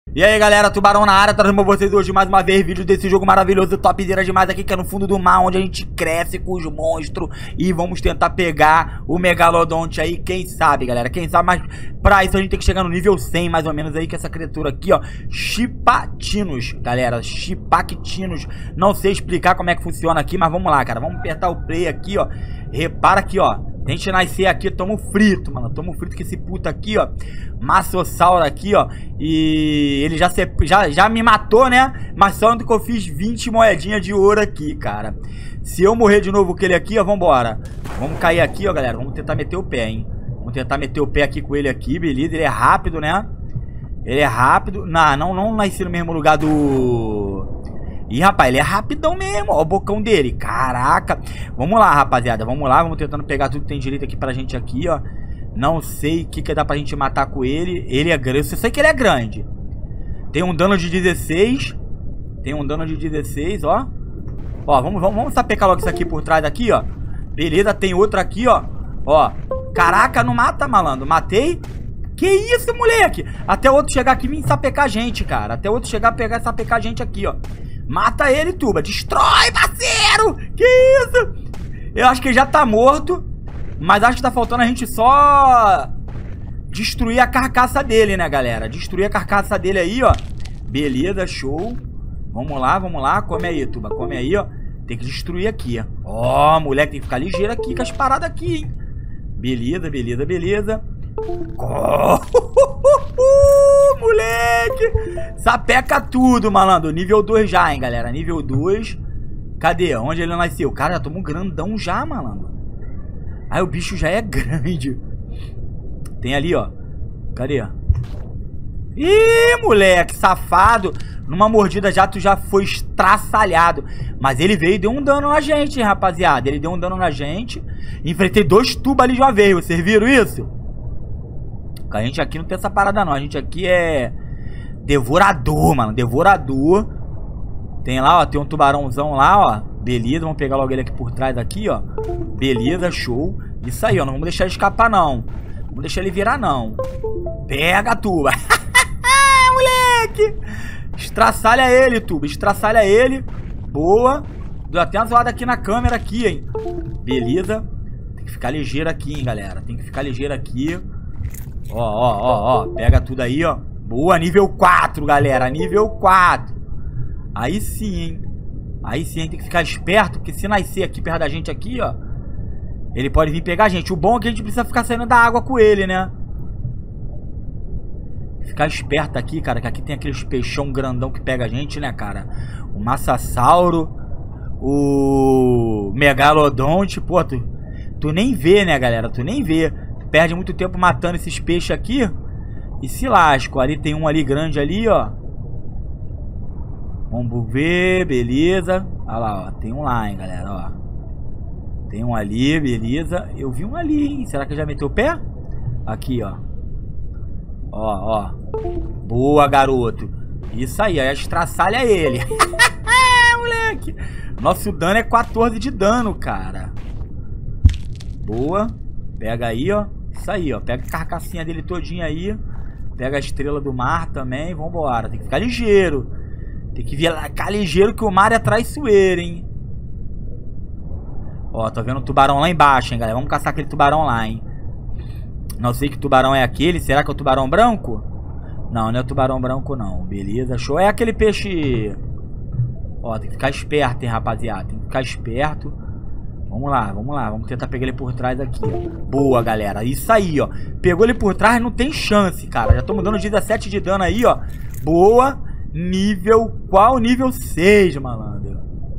E aí galera, Tubarão na área, trazendo pra vocês hoje mais uma vez vídeo desse jogo maravilhoso, topzera demais aqui, que é no fundo do mar, onde a gente cresce com os monstros e vamos tentar pegar o Megalodonte aí, quem sabe galera, quem sabe, mas pra isso a gente tem que chegar no nível 100 mais ou menos aí, que essa criatura aqui ó, Chipactinus, galera, Chipactinus, não sei explicar como é que funciona aqui, mas vamos lá cara, vamos apertar o play aqui ó, repara aqui ó. A gente nascer aqui, tamo frito, mano. Tamo frito que esse puto aqui, ó. Massossauro aqui, ó. E ele já me matou, né? Mas só que eu fiz 20 moedinhas de ouro aqui, cara. Se eu morrer de novo com ele aqui, ó, vambora. Vamos cair aqui, ó, galera. Vamos tentar meter o pé, hein. Vamos tentar meter o pé aqui com ele aqui, beleza. Ele é rápido, né? Ele é rápido. Não nasci no mesmo lugar do... Ih, rapaz, ele é rapidão mesmo, ó o bocão dele, caraca. Vamos lá, rapaziada, vamos lá, vamos tentando pegar tudo que tem direito aqui pra gente aqui, ó. Não sei o que dá pra gente matar com ele. Ele é grande, eu sei que ele é grande. Tem um dano de 16. Tem um dano de 16, ó. Ó, vamos sapecar logo isso aqui por trás aqui, ó. Beleza, tem outro aqui, ó. Ó, caraca, não mata, malandro, matei. Que isso, moleque? Até outro chegar aqui e me sapecar a gente, cara. Até outro chegar, pegar e sapecar a gente aqui, ó. Mata ele, Tuba. Destrói, parceiro. Que isso? Eu acho que ele já tá morto. Mas acho que tá faltando a gente só destruir a carcaça dele, né, galera? Destruir a carcaça dele aí, ó. Beleza, show. Vamos lá. Come aí, Tuba. Come aí, ó. Tem que destruir aqui, ó. Ó, moleque, tem que ficar ligeiro aqui com as paradas aqui, hein. Beleza. Moleque, sapeca tudo, malandro. Nível 2 já, hein, galera. Nível 2. Cadê? Onde ele nasceu? Cara, já tomou um grandão já, malandro. Aí o bicho já é grande. Tem ali, ó. Cadê? Ih, moleque, safado. Numa mordida já tu já foi estraçalhado. Mas ele veio e deu um dano na gente, hein, rapaziada. Ele deu um dano na gente. Enfrentei 2 tubos ali de uma vez. Vocês viram isso? A gente aqui não tem essa parada não. A gente aqui é devorador, mano. Devorador. Tem lá, ó. Tem um tubarãozão lá, ó. Beleza, vamos pegar logo ele aqui por trás aqui, ó. Beleza, show. Isso aí, ó. Não vamos deixar ele escapar, não. Não vamos deixar ele virar, não. Pega, Tuba. Moleque. Estraçalha ele, Tuba. Estraçalha ele. Boa. Deu até uma zoada aqui na câmera aqui, hein. Beleza. Tem que ficar ligeiro aqui, hein, galera. Tem que ficar ligeiro aqui. Ó. Pega tudo aí, ó. Boa, nível 4, galera. Nível 4. Aí sim, hein. Aí sim, tem que ficar esperto. Porque se nascer aqui perto da gente aqui, ó, ele pode vir pegar a gente. O bom é que a gente precisa ficar saindo da água com ele, né. Ficar esperto aqui, cara. Que aqui tem aqueles peixão grandão que pega a gente, né, cara. O Massassauro. O Megalodonte. Pô, tu nem vê, né, galera. Tu nem vê. Perde muito tempo matando esses peixes aqui. E se lasco. Ali tem um ali grande ali, ó. Vamos ver. Beleza. Olha lá, ó. Tem um lá, hein, galera, ó. Tem um ali, beleza. Eu vi um ali, hein. Será que já meteu o pé? Aqui, ó. Ó. Boa, garoto. Isso aí, aí estraçalha ele. Moleque. Nosso dano é 14 de dano, cara. Boa. Pega aí, ó. Isso aí, ó. Pega a carcassinha dele todinha aí. Pega a estrela do mar também. Vambora. Tem que ficar ligeiro. Tem que ficar ligeiro que o mar é traiçoeiro, hein. Ó, tô vendo um tubarão lá embaixo, hein, galera. Vamos caçar aquele tubarão lá, hein. Não sei que tubarão é aquele. Será que é o tubarão branco? Não, não é o tubarão branco, não. Beleza, show. É aquele peixe... Ó, tem que ficar esperto, hein, rapaziada. Tem que ficar esperto. Vamos lá. Vamos tentar pegar ele por trás aqui, ó. Boa, galera. Isso aí, ó. Pegou ele por trás, não tem chance, cara. Já estamos dando 17 de dano aí, ó. Boa. Nível... Qual? Nível 6, malandro.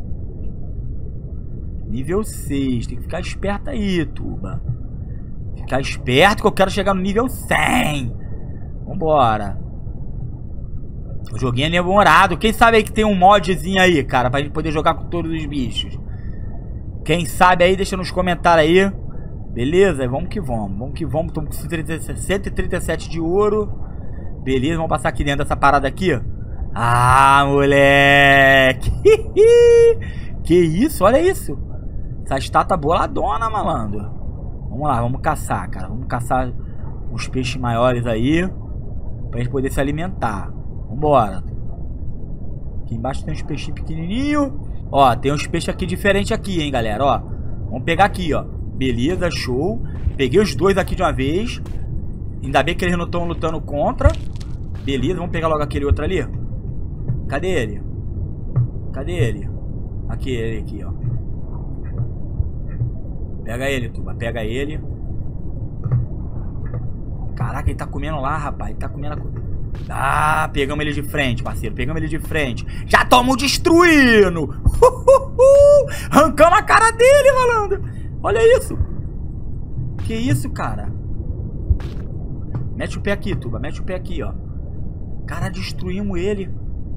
Nível 6. Tem que ficar esperto aí, Tuba. Ficar esperto que eu quero chegar no nível 100. Vambora. O joguinho é demorado. Quem sabe aí que tem um modzinho aí, cara, pra gente poder jogar com todos os bichos. Quem sabe aí, deixa nos comentários aí. Beleza? Vamos que vamos. Estamos com 137 de ouro. Beleza, vamos passar aqui dentro dessa parada aqui. Ah, moleque. Que isso, olha isso. Essa estátua boladona, malandro. Vamos lá, vamos caçar, cara. Vamos caçar uns peixes maiores aí pra gente poder se alimentar. Vambora. Aqui embaixo tem uns peixinhos pequenininhos. Ó, tem uns peixes aqui diferentes aqui, hein, galera, ó. Vamos pegar aqui, ó. Beleza, show. Peguei os dois aqui de uma vez. Ainda bem que eles não estão lutando contra. Beleza, vamos pegar logo aquele outro ali. Cadê ele? Cadê ele? Aqui, ele aqui, ó. Pega ele, Tuba, pega ele. Caraca, ele tá comendo lá, rapaz. Ele tá comendo a... Ah, pegamos ele de frente, parceiro. Pegamos ele de frente. Já estamos destruindo. Arrancamos a cara dele, malandro. Olha isso. Que isso, cara? Mete o pé aqui, Tuba. Mete o pé aqui, ó. Cara, destruímos ele.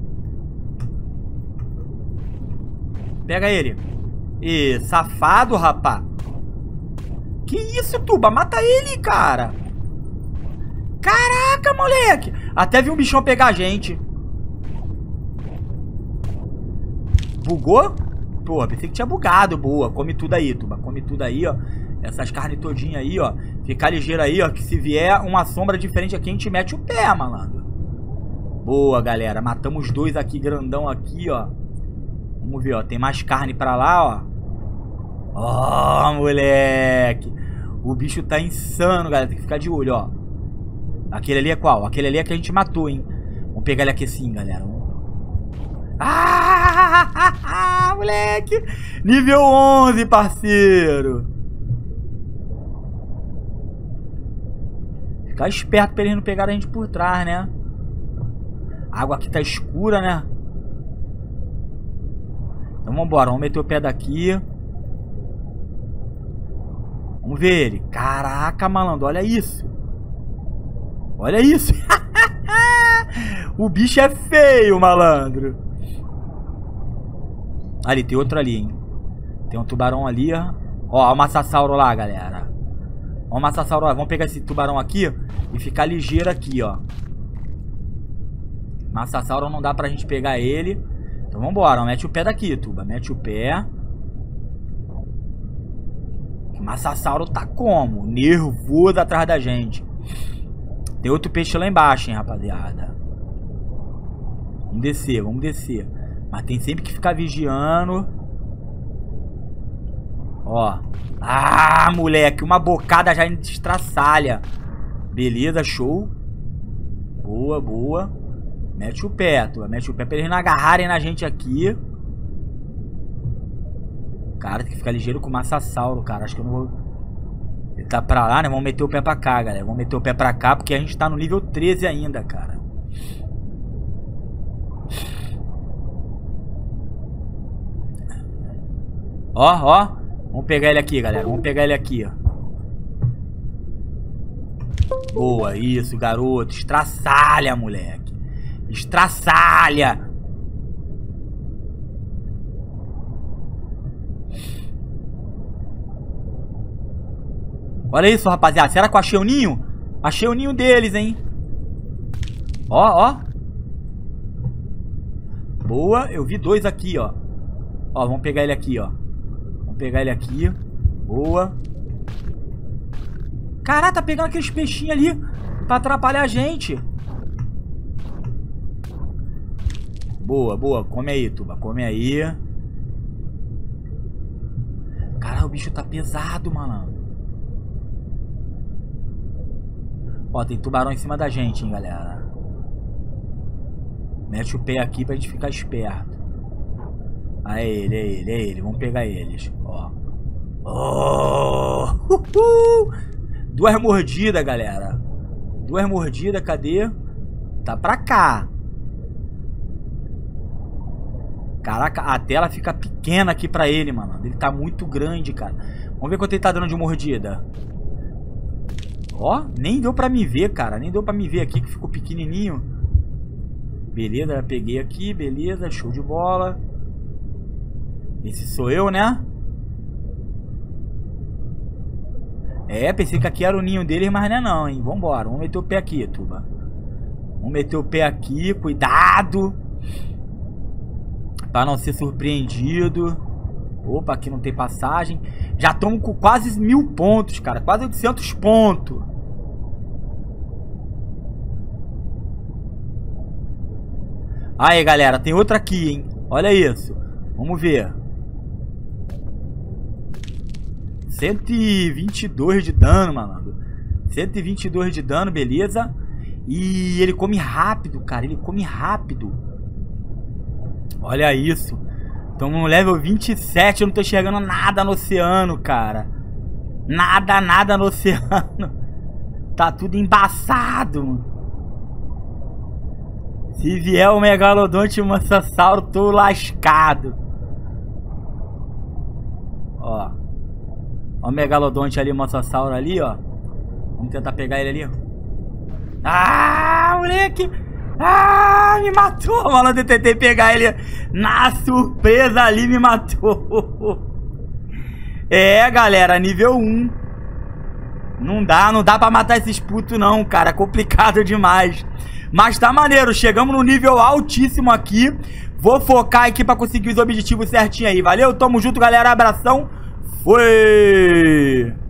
Pega ele. Ih, safado, rapá. Que isso, Tuba? Mata ele, cara. Caraca, moleque. Até vi um bichão pegar a gente. Bugou? Pô, pensei que tinha bugado. Boa, come tudo aí, Tuba. Come tudo aí, ó. Essas carnes todinhas aí, ó. Fica ligeiro aí, ó. Que se vier uma sombra diferente aqui, a gente mete o pé, malandro. Boa, galera. Matamos dois aqui, grandão aqui, ó. Vamos ver, ó. Tem mais carne pra lá, ó. Ó, moleque. O bicho tá insano, galera. Tem que ficar de olho, ó. Aquele ali é qual? Aquele ali é que a gente matou, hein. Vamos pegar ele aqui assim, galera. Ah, moleque. Nível 11, parceiro. Ficar esperto pra eles não pegarem a gente por trás, né? A água aqui tá escura, né? Então vambora, vamos meter o pé daqui. Vamos ver ele. Caraca, malandro, olha isso. Olha isso. O bicho é feio, malandro. Ali, tem outro ali, hein. Tem um tubarão ali, ó. Ó, o Massasauro lá, galera. Ó o Massasauro lá. Vamos pegar esse tubarão aqui e ficar ligeiro aqui, ó. Massasauro não dá pra gente pegar ele. Então vambora, ó. Mete o pé daqui, Tuba. Mete o pé. O Massasauro tá como? Nervoso atrás da gente. Tem outro peixe lá embaixo, hein, rapaziada. Vamos descer, vamos descer. Mas tem sempre que ficar vigiando. Ó. Ah, moleque. Uma bocada já estraçalha. Beleza, show. Boa, boa. Mete o pé, Tuba. Mete o pé pra eles não agarrarem na gente aqui. Cara, tem que ficar ligeiro com o Massasauro, cara. Acho que eu não vou... Ele tá pra lá, né? Vamos meter o pé pra cá, galera. Vamos meter o pé pra cá, porque a gente tá no nível 13 ainda, cara. Ó, ó. Vamos pegar ele aqui, galera. Vamos pegar ele aqui, ó. Boa, isso, garoto. Estraçalha, moleque. Estraçalha. Olha isso, rapaziada. Será que eu achei o ninho? Achei o ninho deles, hein? Ó, ó. Boa. Eu vi dois aqui, ó. Ó, vamos pegar ele aqui, ó. Vamos pegar ele aqui. Boa. Caraca, tá pegando aqueles peixinhos ali pra atrapalhar a gente. Boa, boa. Come aí, Tuba. Come aí. Cara, o bicho tá pesado, malandro. Ó, tem tubarão em cima da gente, hein, galera. Mete o pé aqui pra gente ficar esperto. Ah, é ele, é ele, é ele. Vamos pegar eles, ó. Oh! Duas mordidas, galera. Duas mordidas, cadê? Tá pra cá. Caraca, a tela fica pequena aqui pra ele, mano. Ele tá muito grande, cara. Vamos ver quanto ele tá dando de mordida. Ó, nem deu pra me ver, cara. Nem deu pra me ver aqui, que ficou pequenininho. Beleza, já peguei aqui. Beleza, show de bola. Esse sou eu, né? É, pensei que aqui era o ninho deles, mas não é não, hein. Vambora, vamos meter o pé aqui, Tuba. Vamos meter o pé aqui, cuidado. Pra não ser surpreendido. Opa, aqui não tem passagem. Já estamos com quase 1000 pontos, cara. Quase 800 pontos. Aí, galera, tem outra aqui, hein? Olha isso. Vamos ver. 122 de dano, malandro. 122 de dano, beleza. E ele come rápido, cara. Ele come rápido. Olha isso. Estamos no level 27. Eu não tô enxergando nada no oceano, cara. Nada no oceano. Tá tudo embaçado. Se vier o Megalodonte e o Mosasauro, tô lascado. Ó. Ó o Megalodonte ali, o Mosasauro ali, ó. Vamos tentar pegar ele ali. Ah, moleque! Ah, me matou, malandro. Eu tentei pegar ele na surpresa ali, me matou. É, galera, nível 1. Não dá pra matar esses putos não, cara. É complicado demais. Mas tá maneiro, chegamos no nível altíssimo aqui. Vou focar aqui pra conseguir os objetivos certinho aí. Valeu, tamo junto, galera. Abração. Foi!